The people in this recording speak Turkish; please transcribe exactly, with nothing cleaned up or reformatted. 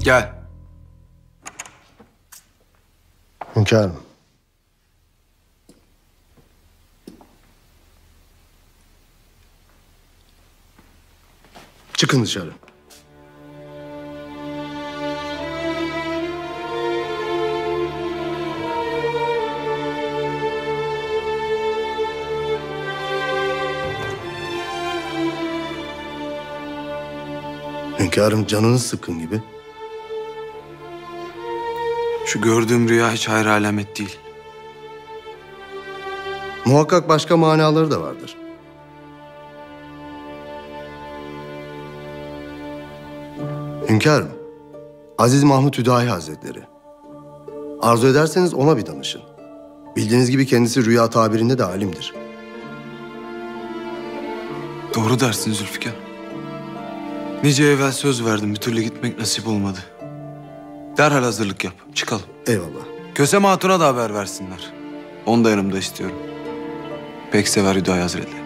Gel. Hünkârım. Çıkın dışarı. Hünkârım, canınız sıkkın gibi. Şu gördüğüm rüya hiç hayır alamet değil. Muhakkak başka manaları da vardır. Hünkârım, Aziz Mahmud Hüdayi Hazretleri. Arzu ederseniz ona bir danışın. Bildiğiniz gibi kendisi rüya tabirinde de alimdir. Doğru dersin Zülfikar. Nice evvel söz verdim, bir türlü gitmek nasip olmadı. Derhal hazırlık yap, çıkalım. Eyvallah. Kösem Hatun'a da haber versinler. Onu da yanımda istiyorum. Pek sever Hüdayi Hazretleri.